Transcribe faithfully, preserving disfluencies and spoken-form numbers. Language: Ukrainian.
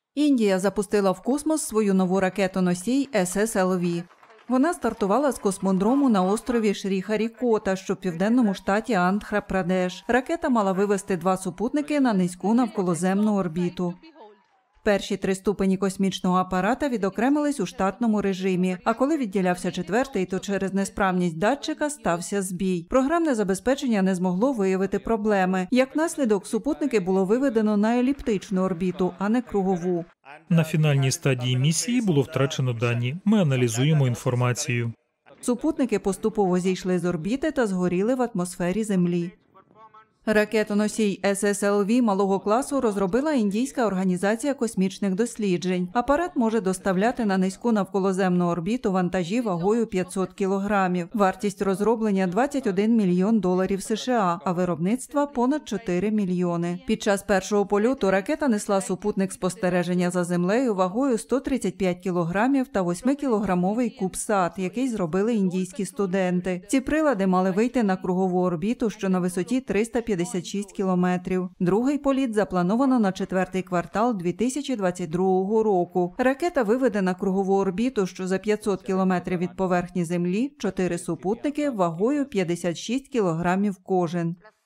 Індія запустила в космос свою нову ракету-носій ес ес ел ві. Вона стартувала з космодрому на острові Шрі-Харікота, що в південному штаті Андхра-Прадеш. Ракета мала вивести два супутники на низьку навколоземну орбіту. Перші три ступені космічного апарата відокремились у штатному режимі, а коли відділявся четвертий, то через несправність датчика стався збій. Програмне забезпечення не змогло виявити проблеми. Як наслідок, супутники було виведено на еліптичну орбіту, а не кругову. На фінальній стадії місії було втрачено дані. Ми аналізуємо інформацію. Супутники поступово зійшли з орбіти та згоріли в атмосфері Землі. Ракетоносій ес ес ел ві малого класу розробила індійська організація космічних досліджень. Апарат може доставляти на низьку навколоземну орбіту вантажі вагою п'ятсот кілограмів. Вартість розроблення – двадцять один мільйон доларів США, а виробництва – понад чотири мільйони. Під час першого польоту ракета несла супутник спостереження за Землею вагою сто тридцять п'ять кілограмів та восьмикілограмовий кубсат, який зробили індійські студенти. Ці прилади мали вийти на кругову орбіту, що на висоті триста п'ятдесят шість кілометрів. Другий політ заплановано на четвертий квартал дві тисячі двадцять другого року. Ракета виведе на кругову орбіту, що за п'ятсот кілометрів від поверхні Землі, чотири супутники вагою п'ятдесят шість кілограмів кожен.